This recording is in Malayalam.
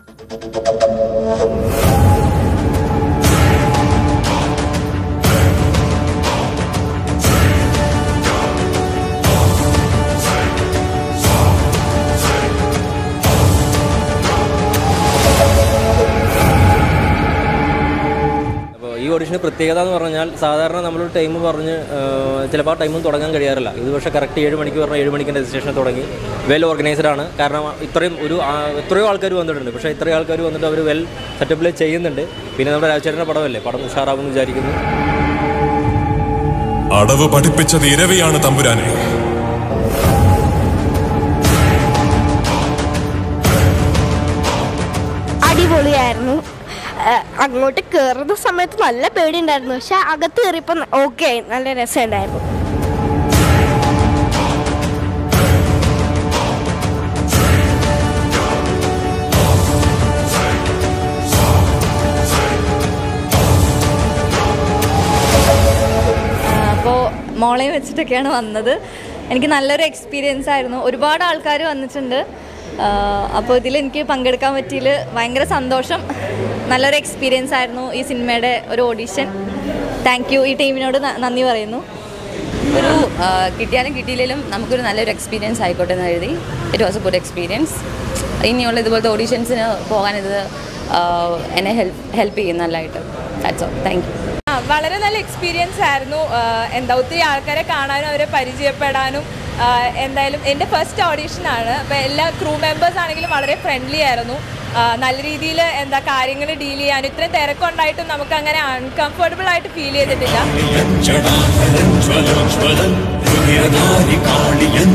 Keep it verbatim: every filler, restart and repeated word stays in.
ഓഡിഷന് പ്രത്യേകത എന്ന് പറഞ്ഞാൽ സാധാരണ നമ്മൾ ടൈം പറഞ്ഞ് ചിലപ്പോൾ ആ ടൈമും തുടങ്ങാൻ കഴിയാറില്ല. ഇത് പക്ഷേ കറക്റ്റ് ഏഴ് മണിക്ക് പറഞ്ഞാൽ ഏഴ് മണിക്ക് രജിസ്ട്രേഷൻ തുടങ്ങി. വെൽ ഓർഗനൈസ്ഡ് ആണ്. കാരണം ഇത്രയും ഒരു എത്രയോ ആൾക്കാർ വന്നിട്ടുണ്ട്. പക്ഷേ ഇത്രയും ആൾക്കാർ വന്നിട്ട് അവർ വെൽ സെറ്റപ്പിൽ ചെയ്യുന്നുണ്ട്. പിന്നെ നമ്മുടെ രാജചേട്ടൻ്റെ പടമല്ലേ, പടം ഉഷാറാവുമെന്ന് വിചാരിക്കുന്നു. അടവ് പഠിപ്പിച്ചത് ഇരവിയാണ് തമ്പുരാനെ. അടിപൊളിയായിരുന്നു. അങ്ങോട്ട് കയറുന്ന സമയത്ത് നല്ല പേടിയുണ്ടായിരുന്നു. പക്ഷെ അകത്ത് കയറിയപ്പോൾ ഓക്കെ, നല്ല രസമുണ്ടായിരുന്നു. അപ്പോൾ മോളെ വെച്ചിട്ടൊക്കെയാണ് വന്നത്. എനിക്ക് നല്ലൊരു എക്സ്പീരിയൻസ് ആയിരുന്നു. ഒരുപാട് ആൾക്കാർ വന്നിട്ടുണ്ട്. അപ്പോൾ ഇതിലെനിക്ക് പങ്കെടുക്കാൻ പറ്റിയതിൽ ഭയങ്കര സന്തോഷം. നല്ലൊരു എക്സ്പീരിയൻസ് ആയിരുന്നു ഈ സിനിമയുടെ ഒരു ഓഡിഷൻ. Thank you. ഈ ടീമിനോട് നന്ദി പറയുന്നു. ഒരു കിട്ടിയാലും കിട്ടിയില്ലെങ്കിലും നമുക്കൊരു നല്ലൊരു എക്സ്പീരിയൻസ് ആയിക്കോട്ടെ എന്ന് എഴുതി. It was a good experience. ഇനിയുള്ള ഇതുപോലത്തെ ഓഡീഷൻസിന് പോകാനിത് എന്നെ ഹെൽപ്പ് ഹെൽപ്പ് ചെയ്യും നല്ലതായിട്ട്. That's all. Thank you. വളരെ നല്ല എക്സ്പീരിയൻസ് ആയിരുന്നു. എന്താ ഒത്തിരി ആൾക്കാരെ കാണാനും അവരെ പരിചയപ്പെടാനും. എന്തായാലും എൻ്റെ ഫസ്റ്റ് ഓഡീഷനാണ്. അപ്പോൾ എല്ലാ ക്രൂ മെമ്പേഴ്സ് ആണെങ്കിലും വളരെ ഫ്രണ്ട്ലി ആയിരുന്നു. നല്ല രീതിയിൽ എന്താ കാര്യങ്ങൾ ഡീൽ ചെയ്യാനും ഇത്രയും തിരക്കുണ്ടായിട്ടും നമുക്ക് അങ്ങനെ അൺകംഫർട്ടബിൾ ആയിട്ട് ഫീൽ ചെയ്തിട്ടില്ല.